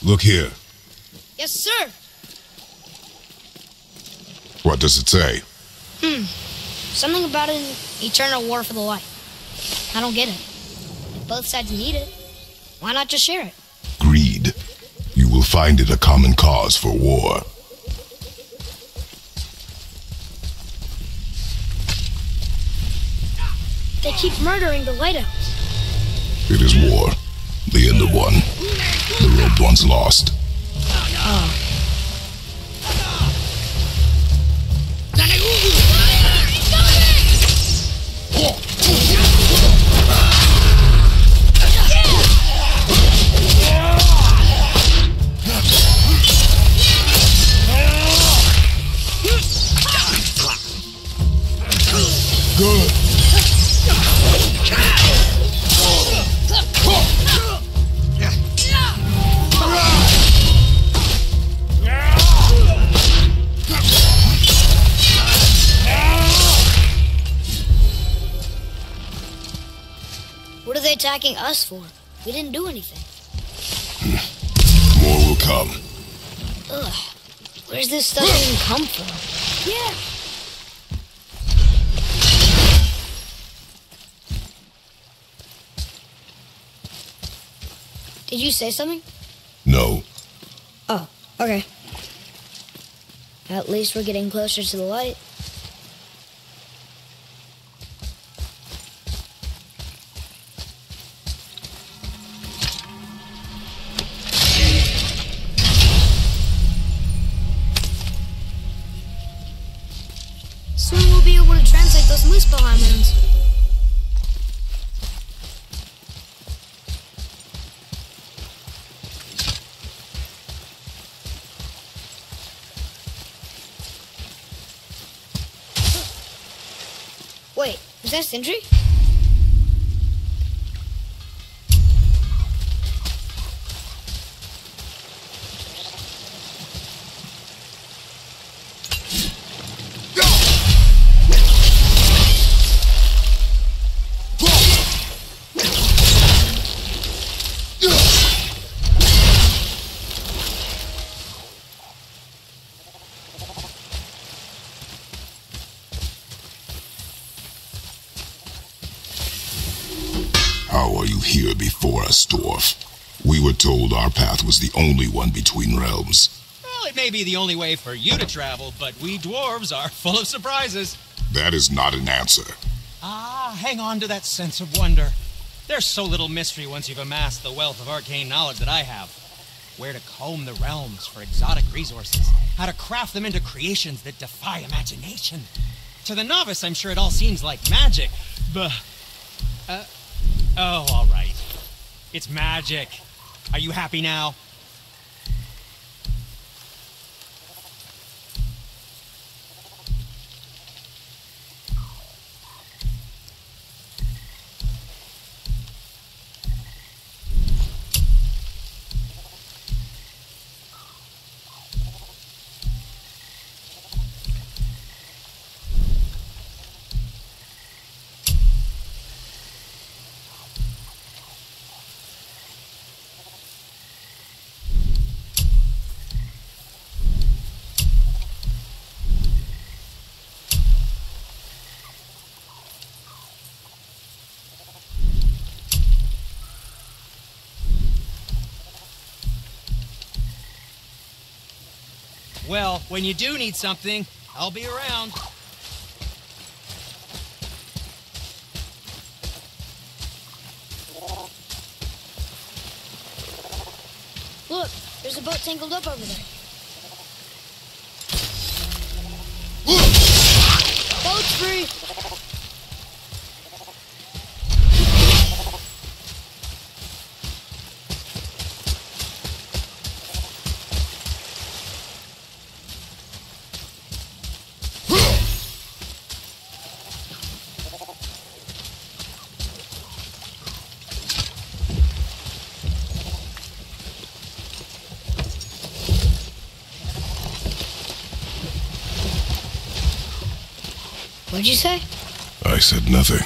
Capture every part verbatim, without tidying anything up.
Look here. Yes, sir. What does it say? Hmm. Something about an eternal war for the light. I don't get it. If both sides need it, why not just share it? Greed. You will find it a common cause for war. They keep murdering the Light Elves. It is war. The end of one. The robed one's lost. Oh. Good. What are they attacking us for? We didn't do anything. More will come. Ugh. Where's this stuff even come from? Yeah. Did you say something? No. Oh, okay. At least we're getting closer to the light. Soon we'll be able to translate those Muspelheim runes. Wait, is that Sindri? How are you here before us, dwarf? We were told our path was the only one between realms. Well, it may be the only way for you to travel, but we dwarves are full of surprises. That is not an answer. Ah, hang on to that sense of wonder. There's so little mystery once you've amassed the wealth of arcane knowledge that I have. Where to comb the realms for exotic resources, how to craft them into creations that defy imagination. To the novice, I'm sure it all seems like magic, but... Uh, oh, all right. It's magic. Are you happy now? Well, when you do need something, I'll be around. Look, there's a boat tangled up over there. Boat's free! What'd you say? I said nothing.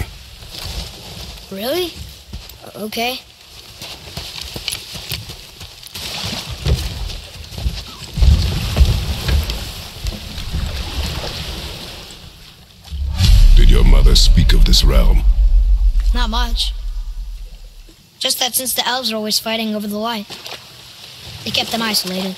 Really? Okay. speak of this realm? Not much. Just that since the elves are always fighting over the light, they kept them isolated.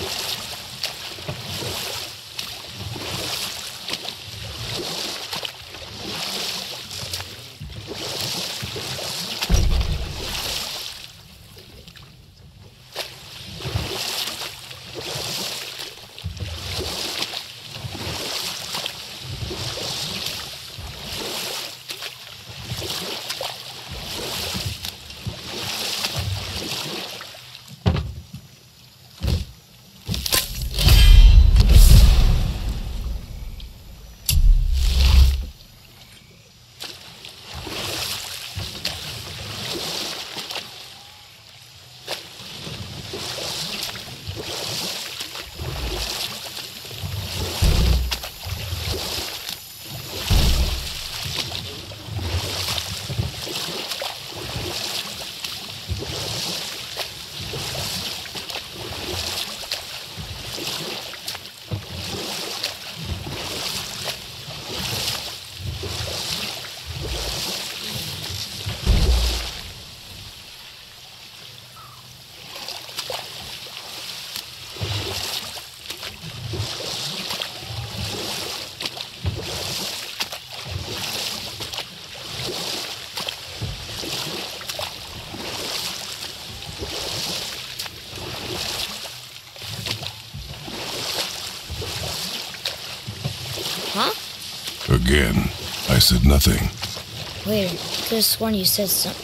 Huh? Again, I said nothing. Wait, I could have sworn you said something.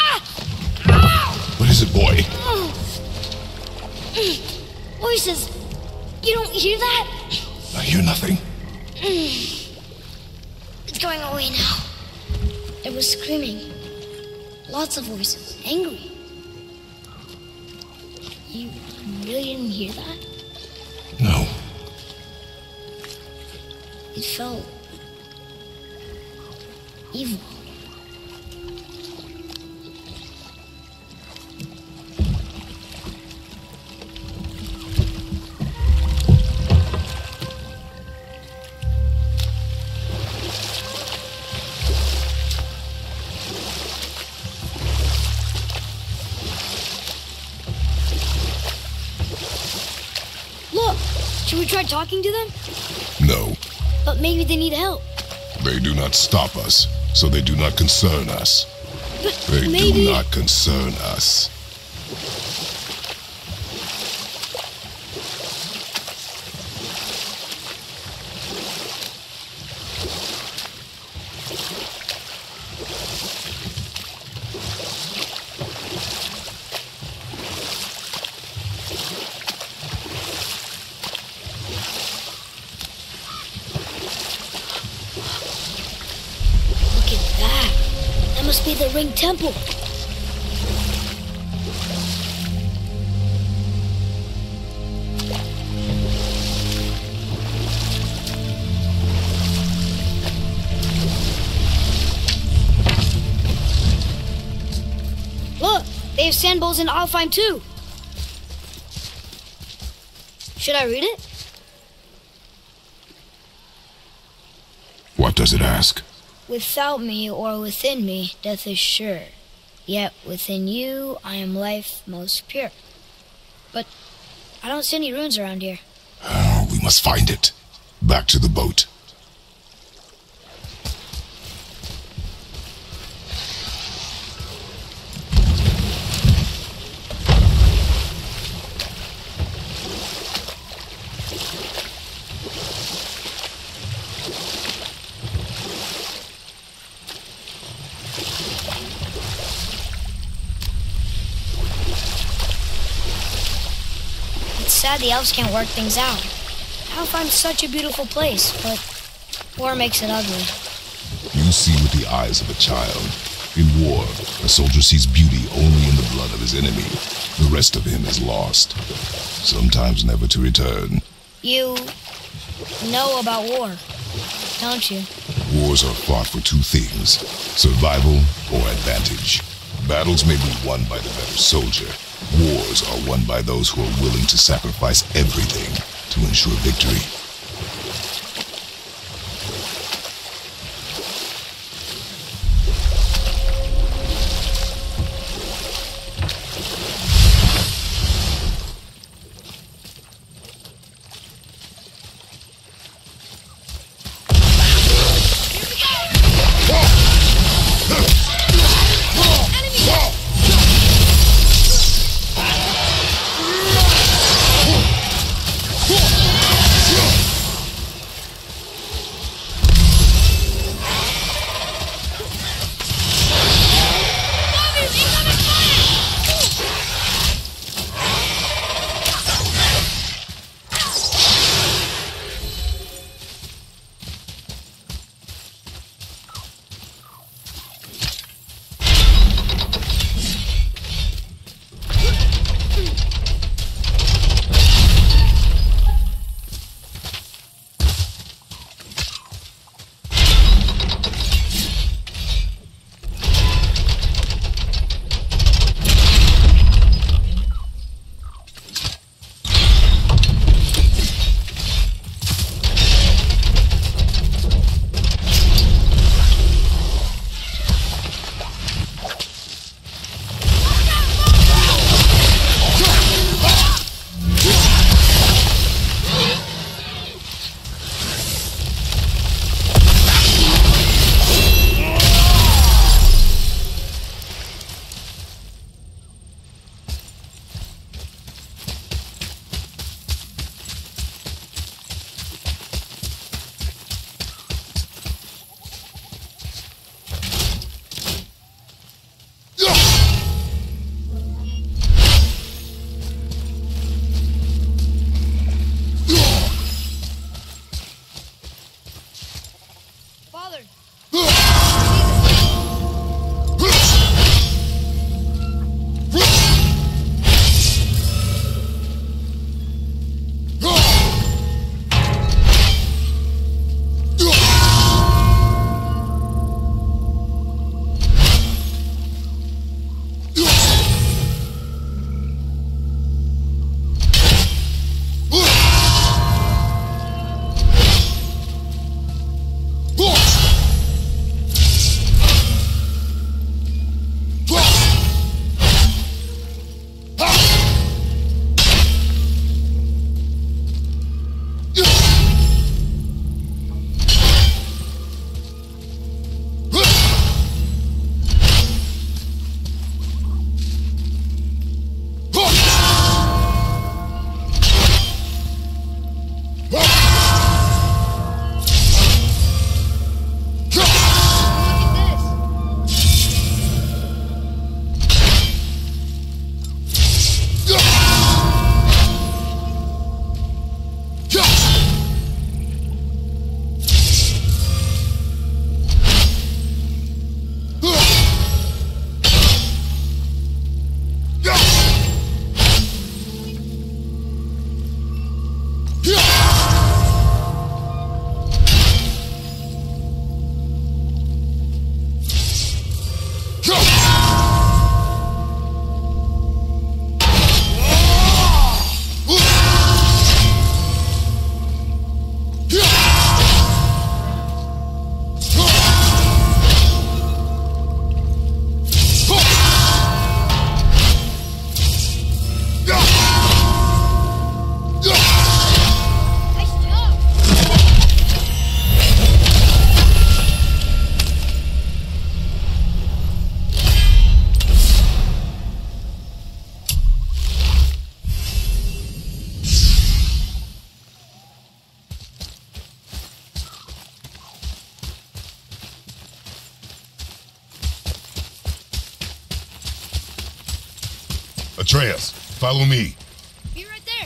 What is it, boy? Voices! You don't hear that? I hear nothing. It's going away now. It was screaming. Lots of voices. Angry. You really didn't hear that? No. It felt evil. Look! Should we try talking to them? No. But maybe they need help. They do not stop us, so they do not concern us. But They maybe... do not concern us. Look at that. That must be the Ring Temple. Look, they have sand bowls in Alfheim too. Should I read it? What does it ask? Without me or within me, death is sure. Yet within you, I am life most pure. But I don't see any runes around here. Oh, we must find it. Back to the boat. It's sad the elves can't work things out. Alfheim's such a beautiful place, but war makes it ugly. You see with the eyes of a child. In war, a soldier sees beauty only in the blood of his enemy. The rest of him is lost, sometimes never to return. You know about war, don't you? Wars are fought for two things, survival or advantage. Battles may be won by the better soldier. Wars are won by those who are willing to sacrifice everything to ensure victory. Atreus, follow me. Be right there.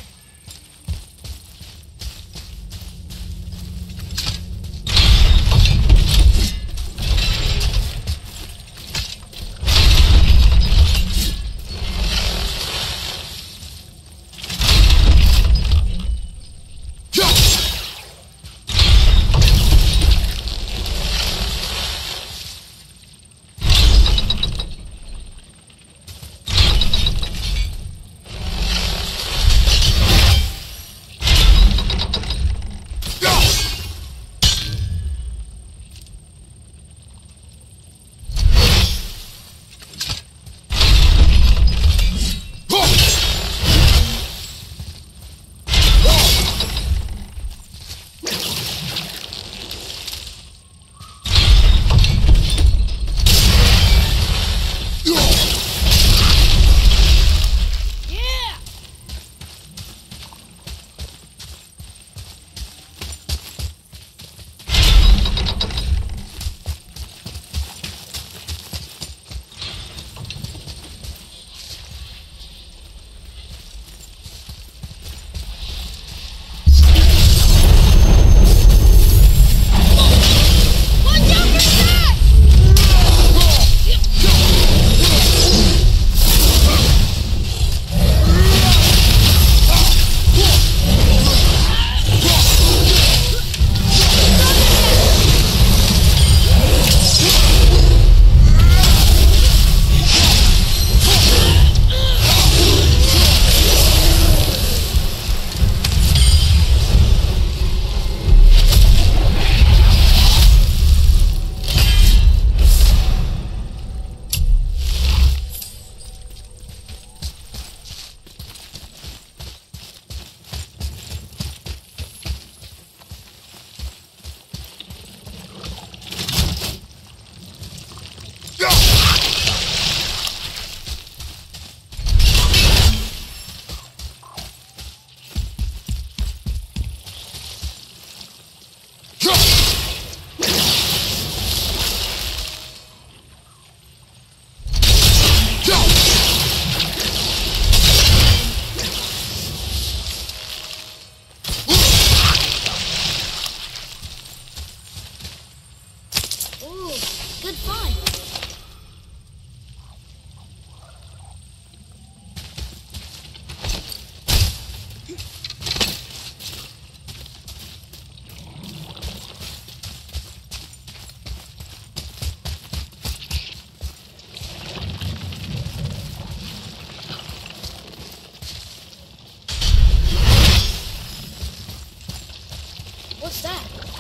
What's that?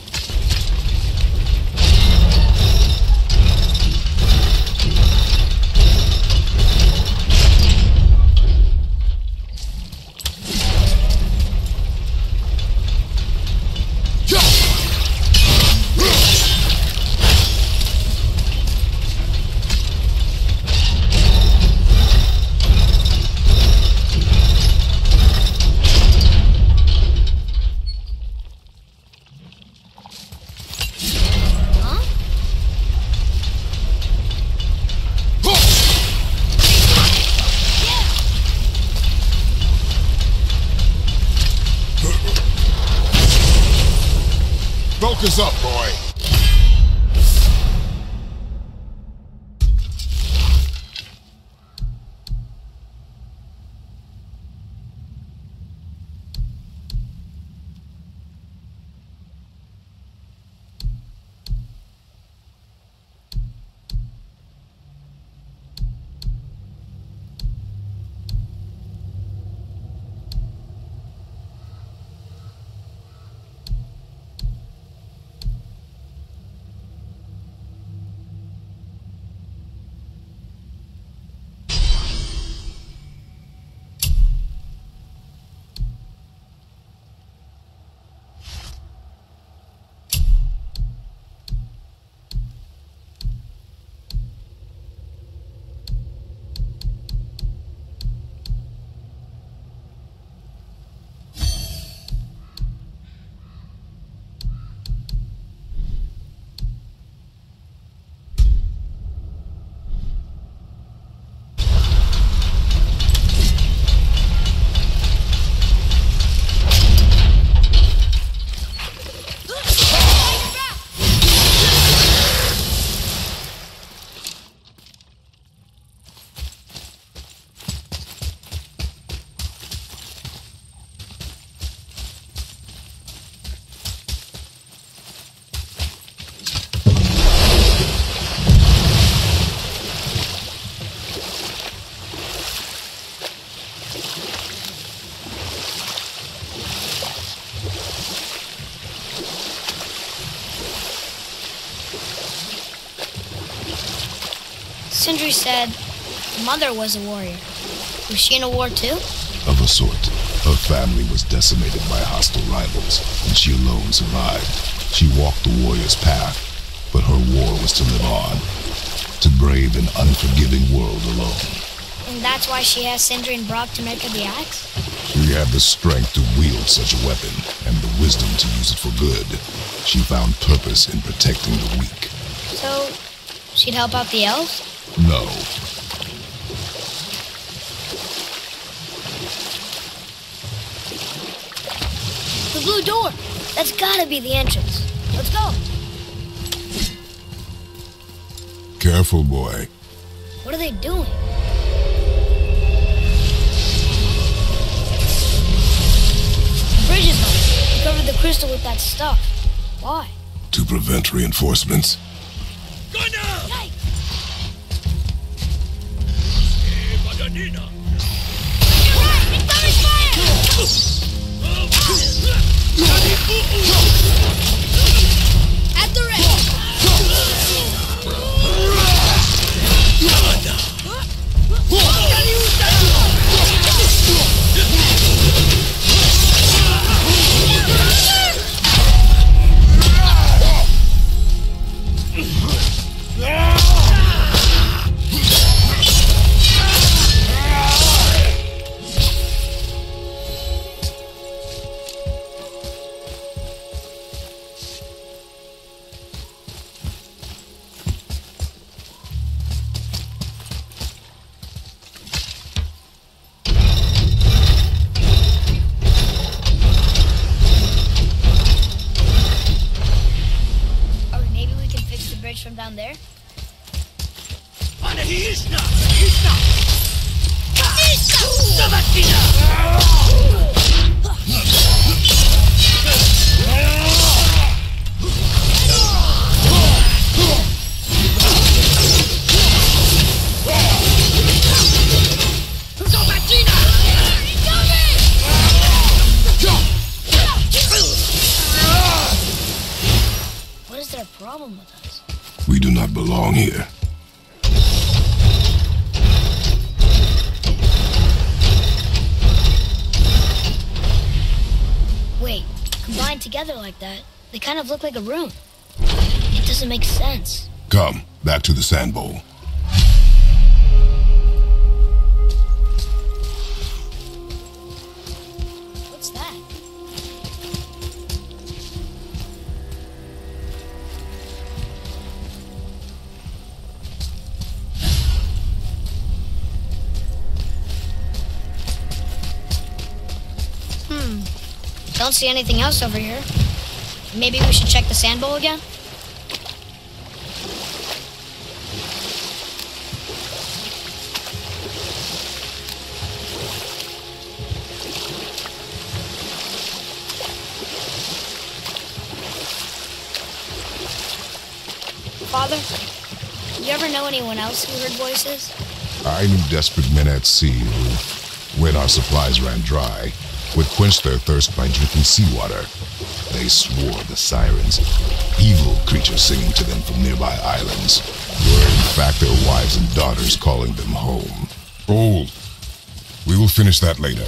Focus up, boy. Sindri said Mother was a warrior. Was she in a war too? Of a sort. Her family was decimated by hostile rivals, and she alone survived. She walked the warrior's path, but her war was to live on, to brave an unforgiving world alone. And that's why she asked Sindri and Brock to make her the axe? She had the strength to wield such a weapon, and the wisdom to use it for good. She found purpose in protecting the weak. So, she'd help out the elves? No. The blue door! That's gotta be the entrance. Let's go! Careful, boy. What are they doing? The bridge is up. They covered the crystal with that stuff. Why? To prevent reinforcements. Go now! Yikes! At the rest! From down there? What is their problem with us? We do not belong here. Wait, combined together like that, they kind of look like a rune. It doesn't make sense. Come, back to the sand bowl. What's that? Don't see anything else over here. Maybe we should check the sand bowl again? Father, you ever know anyone else who heard voices? I knew desperate men at sea who, when our supplies ran dry, would quench their thirst by drinking seawater. They swore the sirens, evil creatures singing to them from nearby islands, were in fact their wives and daughters calling them home. Hold. We will finish that later.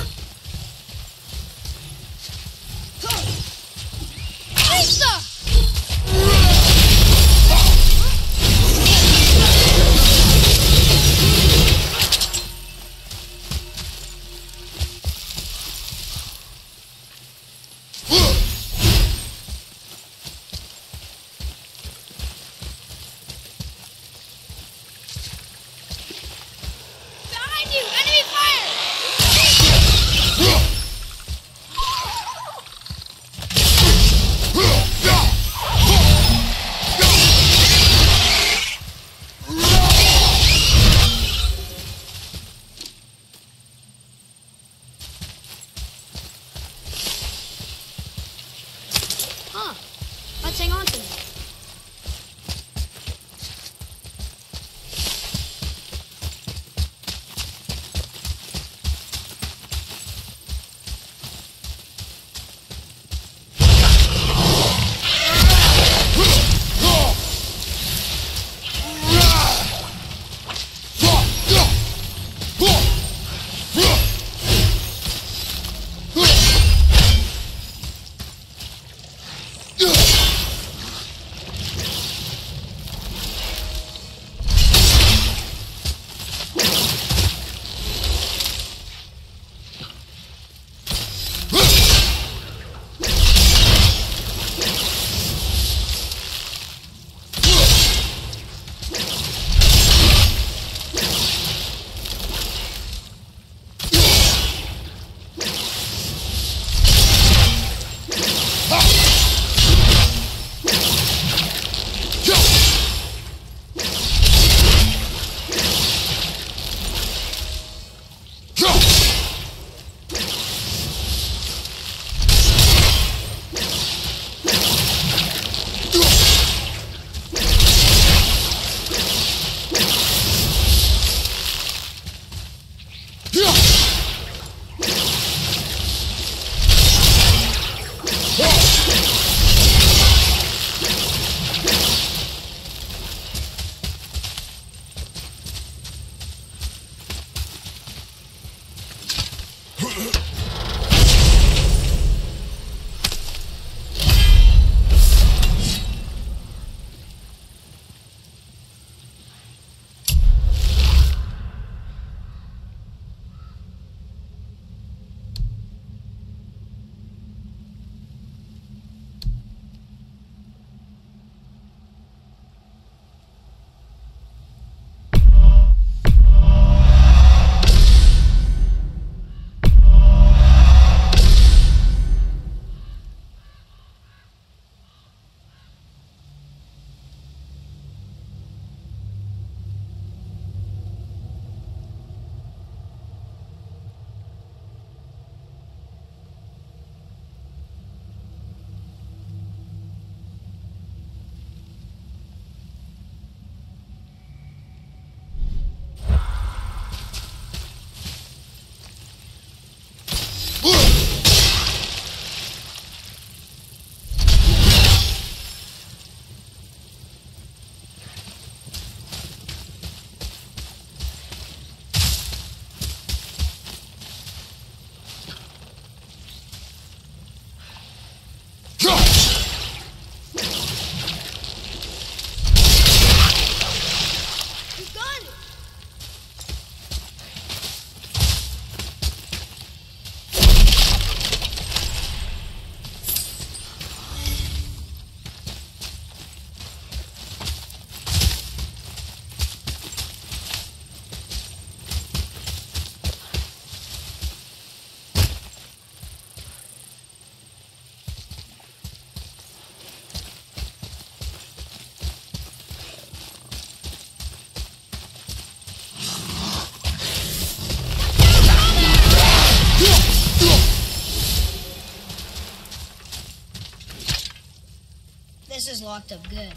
This is locked up good.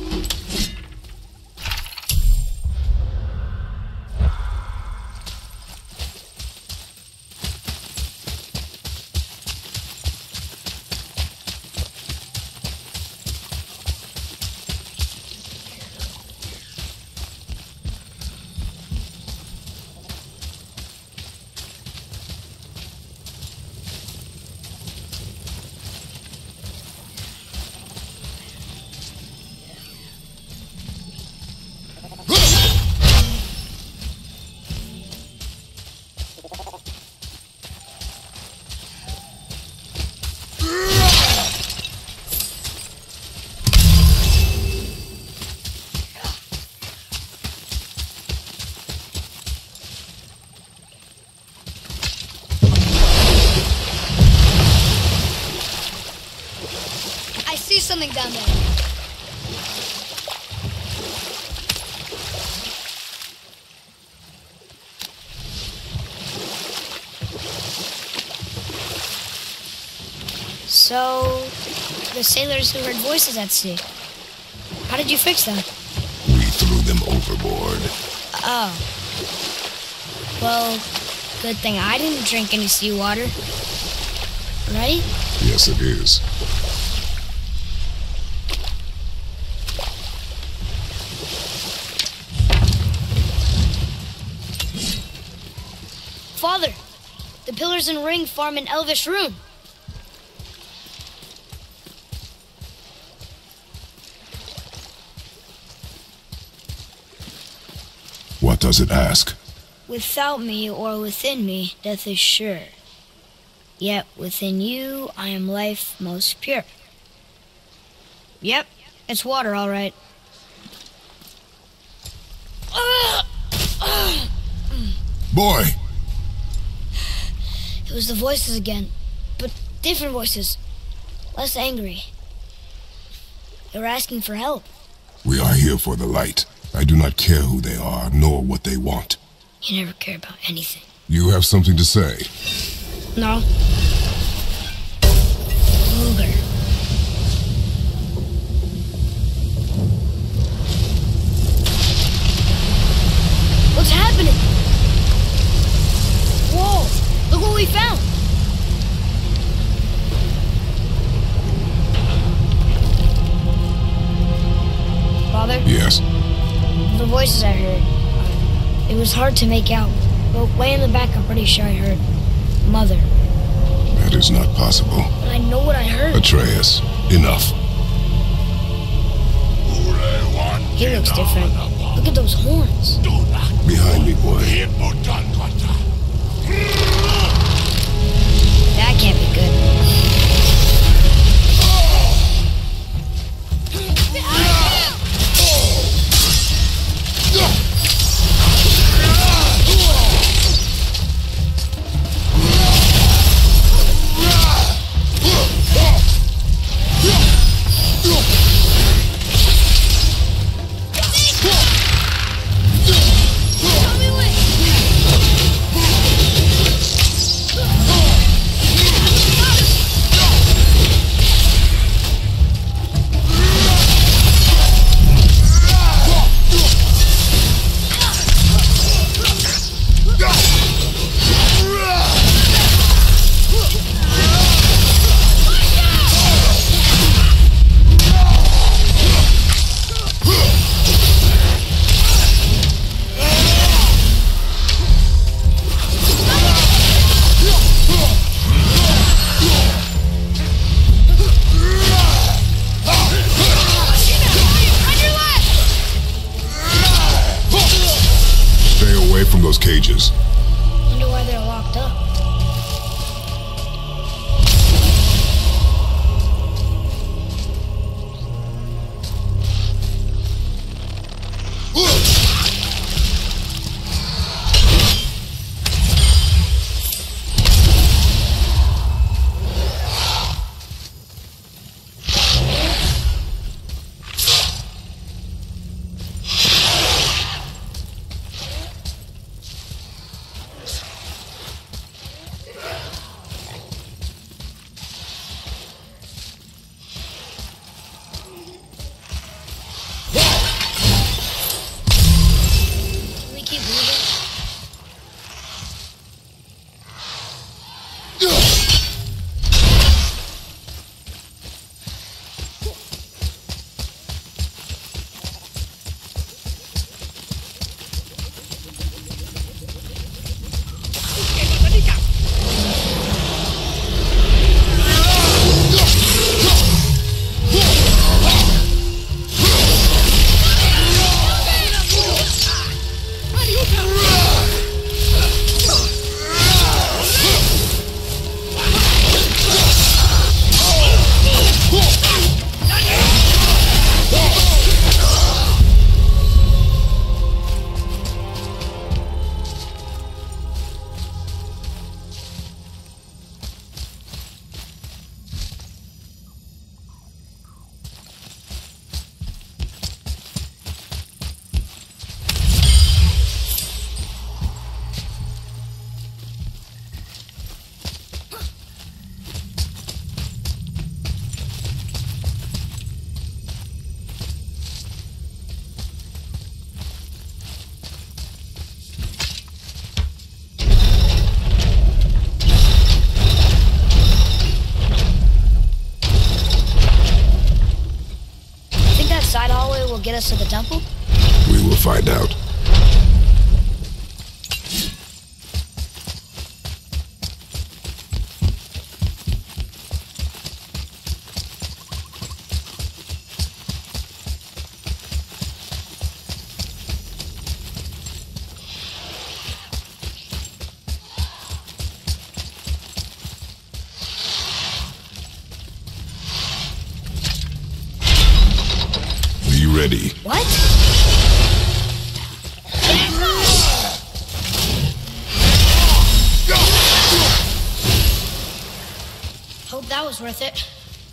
Something down there. So, the sailors who heard voices at sea, how did you fix them? We threw them overboard. Oh. Well, good thing I didn't drink any seawater. Right? Yes, it is. Father, the pillars and ring form an elvish rune. What does it ask? Without me or within me, death is sure. Yet within you, I am life most pure. Yep, it's water, all right. Boy! It was the voices again, but different voices. Less angry. They were asking for help. We are here for the light. I do not care who they are, nor what they want. You never care about anything. You have something to say? No. Ogre. What's happening? Whoa! Look what we found! Father? Yes? The voices I heard. It was hard to make out, but way in the back I'm pretty sure I heard Mother. That is not possible. But I know what I heard. Atreus, enough. He looks different. Look at those horns. Behind me, boy. That can't be good. Those cages. Wonder why they're locked up. Get us to the temple? We will find out. ready. What? Hope that was worth it.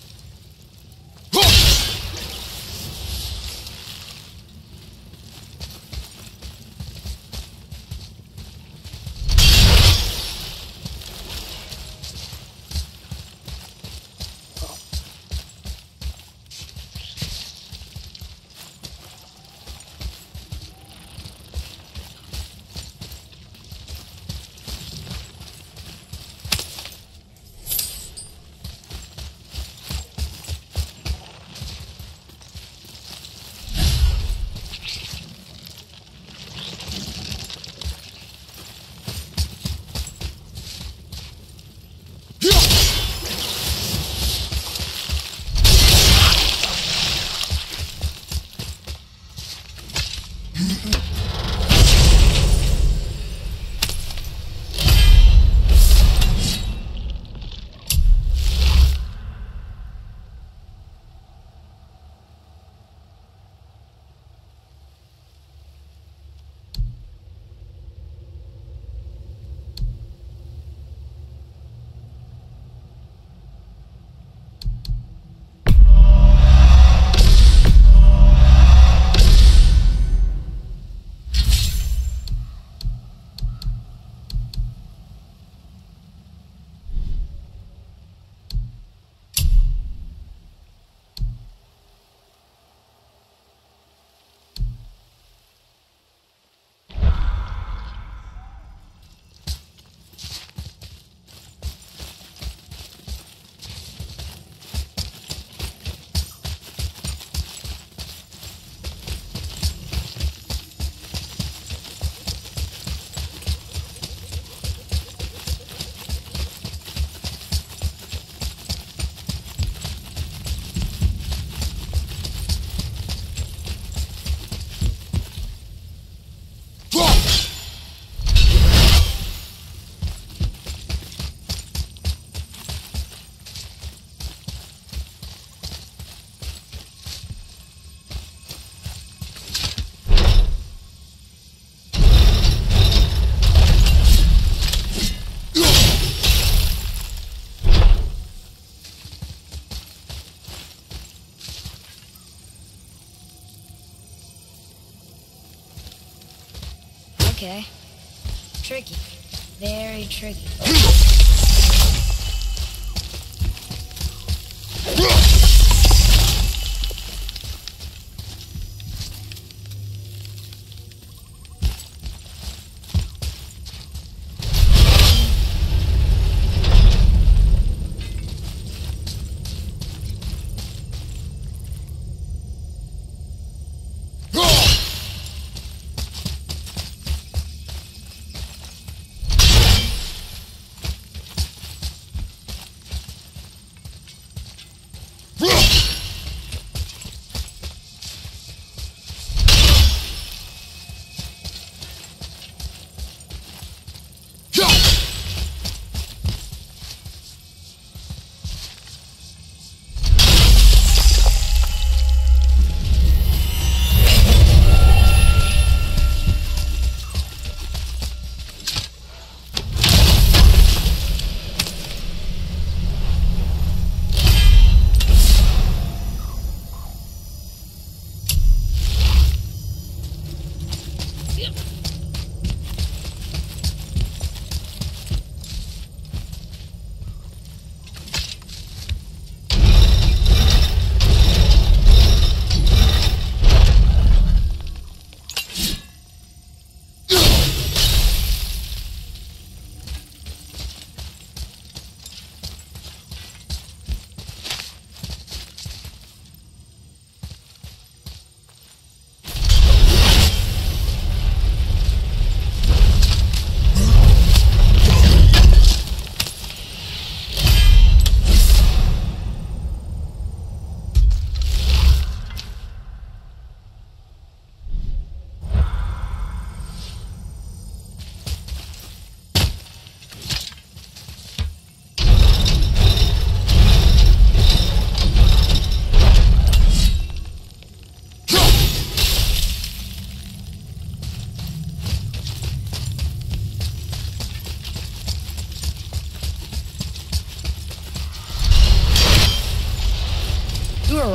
Okay. Tricky. Very tricky.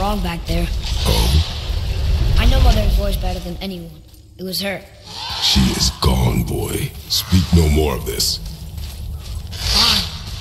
wrong back there. Oh? I know Mother's voice better than anyone. It was her. She is gone, boy. Speak no more of this. Fine.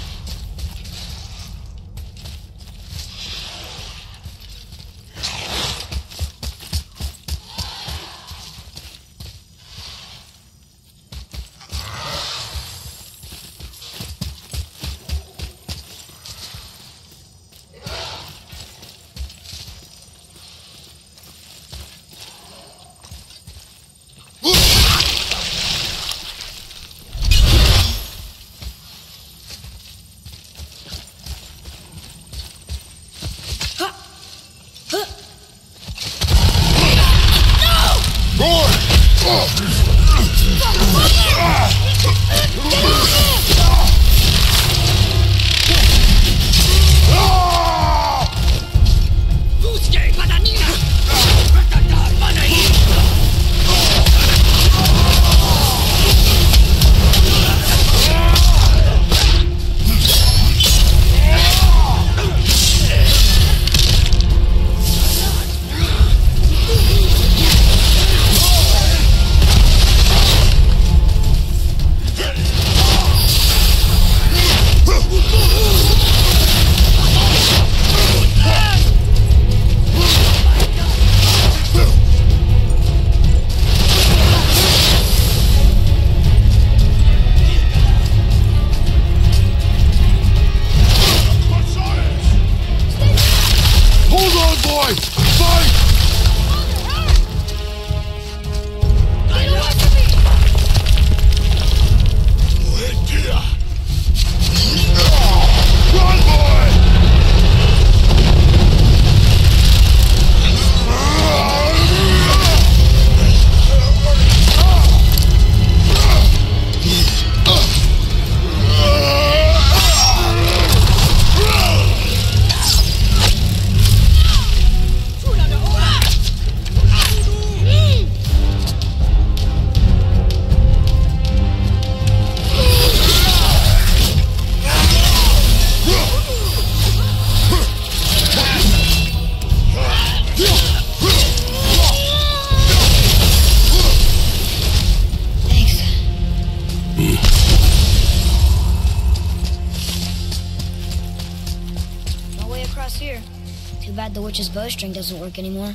The witch's bowstring doesn't work anymore.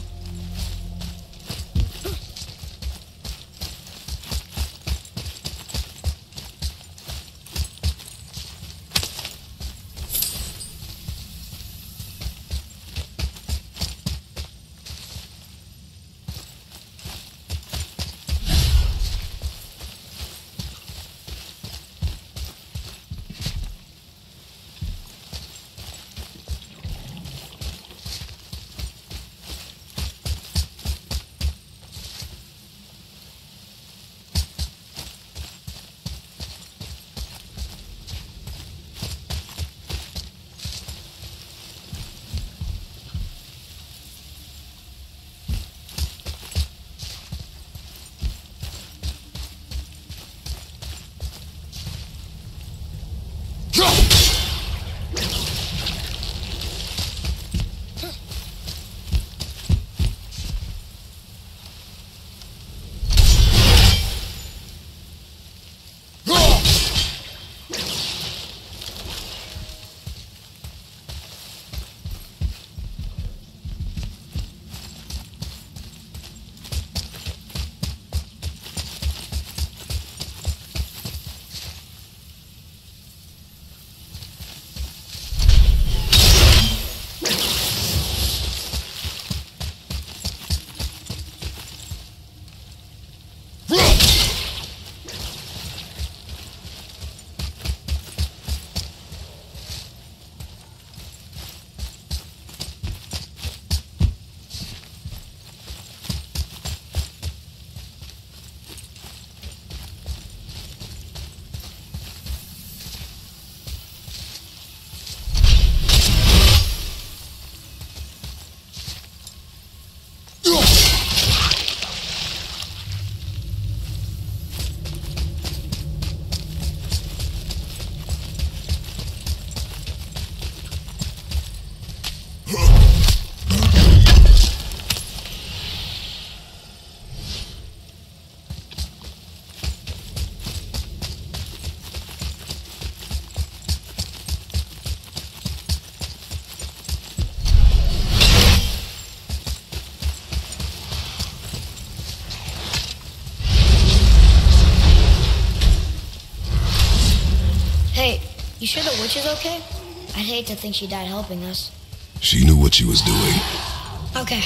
You sure the witch is okay? I'd hate to think she died helping us. She knew what she was doing. Okay.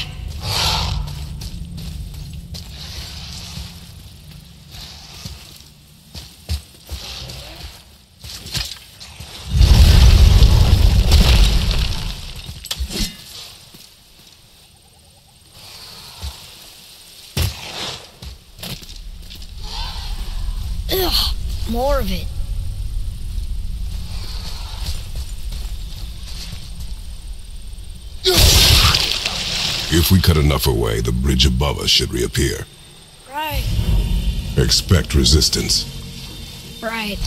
Ugh, more of it. If we cut enough away, the bridge above us should reappear. Right. Expect resistance. Right.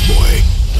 boy.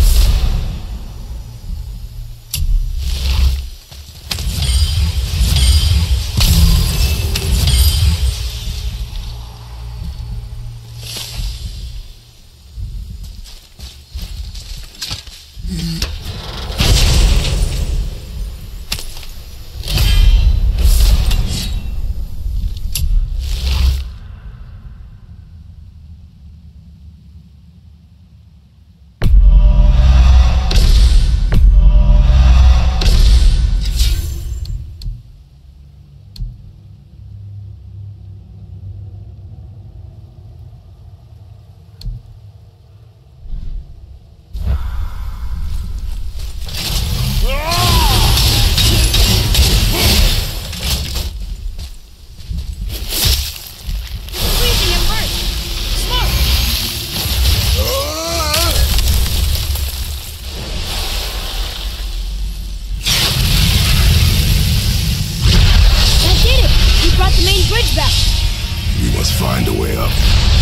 Find a way up.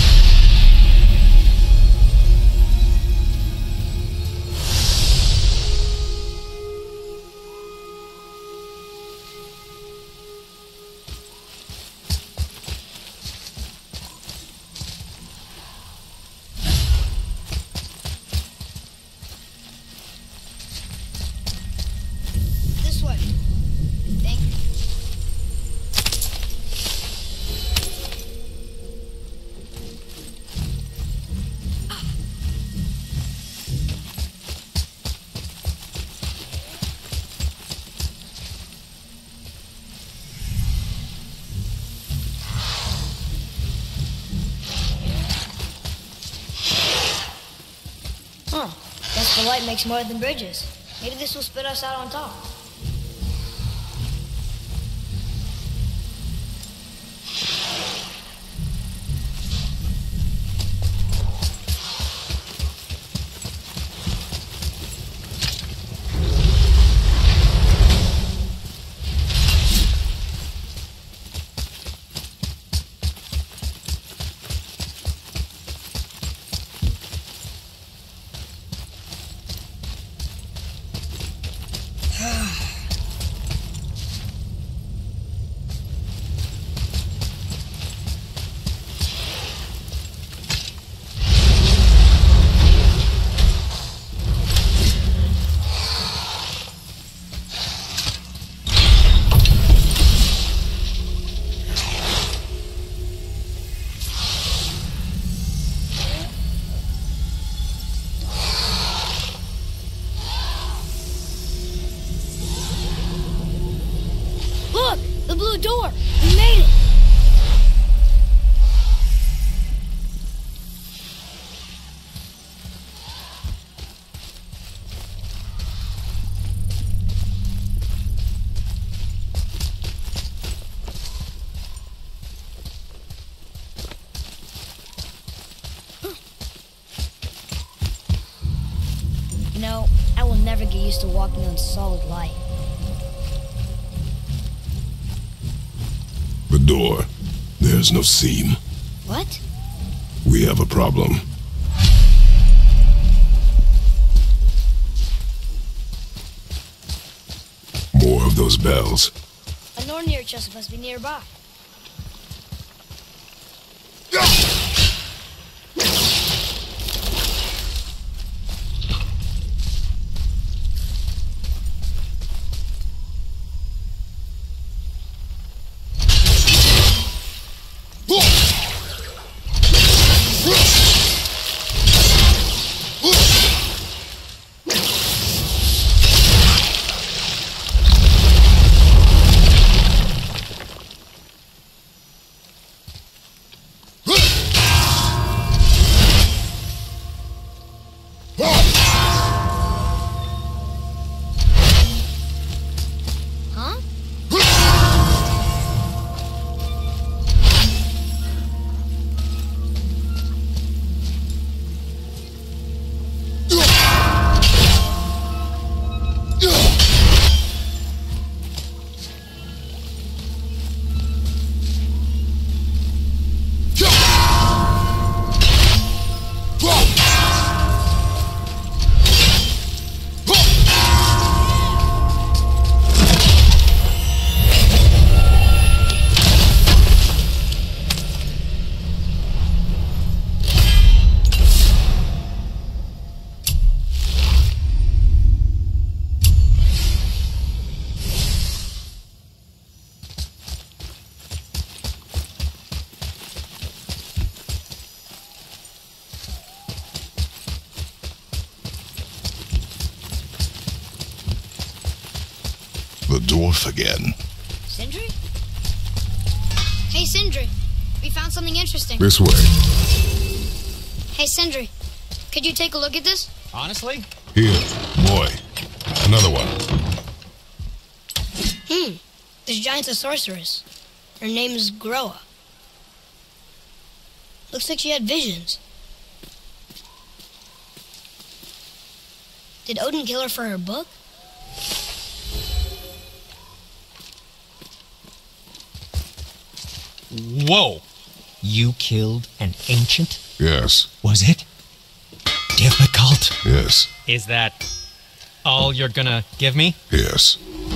This way. Thank you. Huh. Guess the light makes more than bridges. Maybe this will spit us out on top. The blue door! We made it! You know, I will never get used to walking on solid light. The door. There's no seam. What? We have a problem. More of those bells. A Nornir chest must be nearby. the dwarf again. Sindri? Hey, Sindri. We found something interesting. This way. Hey, Sindri. Could you take a look at this? Honestly? Here, boy. Another one. Hmm. This giant's a sorceress. Her name is Groa. Looks like she had visions. Did Odin kill her for her book? Whoa! You killed an ancient? Yes. Was it difficult? Yes. Is that all you're gonna give me? Yes.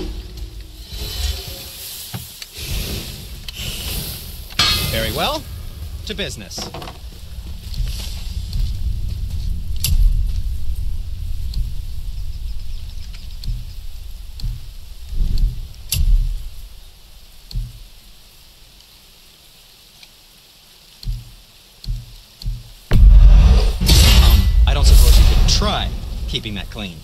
Very well. To business. Um, I don't suppose you could try keeping that clean.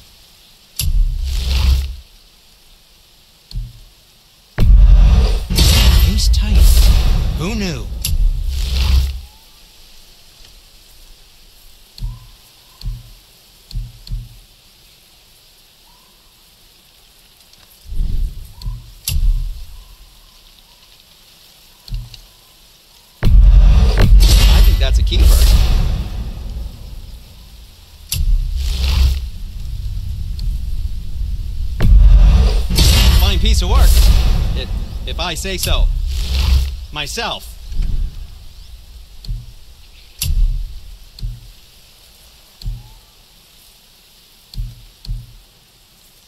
He's tight. Who knew? I think that's a keeper. Fine piece of work, if, if I say so. Myself.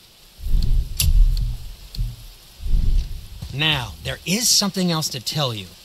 Now, there is something else to tell you.